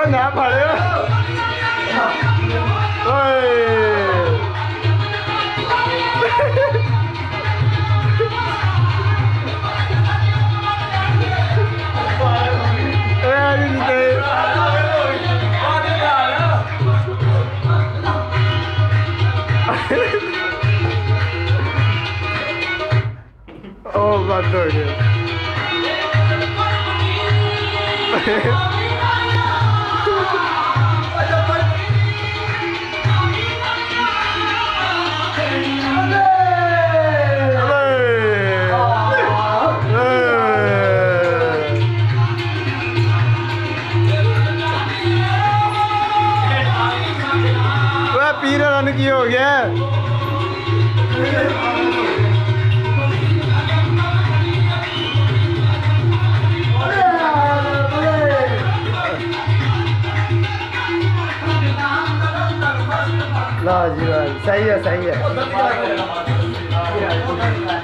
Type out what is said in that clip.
ना फड़े ओ बंद हो गया पीर रन की हो गया ला जी सही है